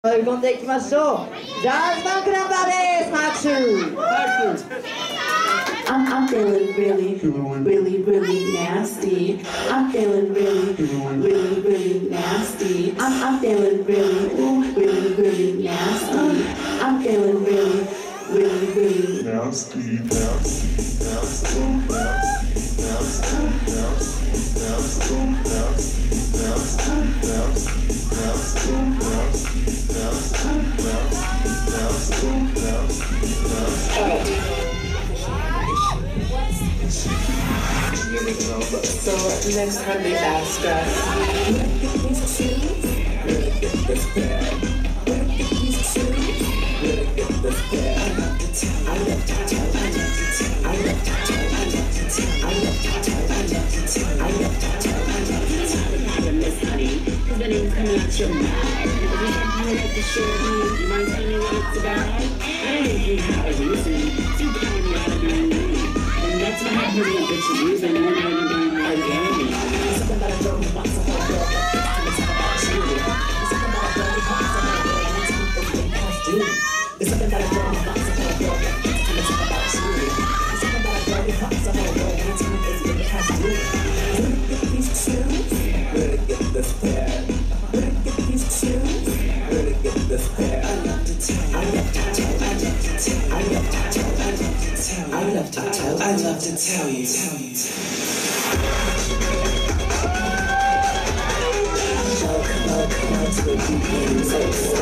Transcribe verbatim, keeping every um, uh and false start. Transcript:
飛び込んでいきましょう。ジャズバンクナンバーです。拍手。 I'm, I'm feeling really, really, really nasty. I'm feeling really, really, really nasty. I'm, I'm feeling really, ooh, really, really nasty. I'm feeling really, really, really nasty, nasty, nasty, nasty, nasty, nasty, So next time they ask us, where to get these shoes? Where to get this pair? Where to get these shoes? Where to get this pair? I love to tell, I love to tell, I love to tell, I love to tell, I love to tell, I love to tell, I love to tell, I love to tell, I love to tell. You're Miss Honey, cause the name's coming out your mouth. If you like to share with me, you mind telling me what it's about? I don't even have a reason to tell me how to be me. And that's what happens when bitches use and one night you're doing my game. Something about a girl who wants a whole girl, but it's about you. Something about a girl who wants a whole girl, and it's something past due. There's something about a girl who wants a whole girl, but it's about you. There's something about a girl who wants a whole girl, and it's something past due. Where to get these shoes? Where to get this pair? Where to get these shoes? Where to get this pair? I love to tell, I love to tell, I love to tell, I love to tell, I love to tell, I love to tell, I love to tell you, tell you. Come on, come on to the beat,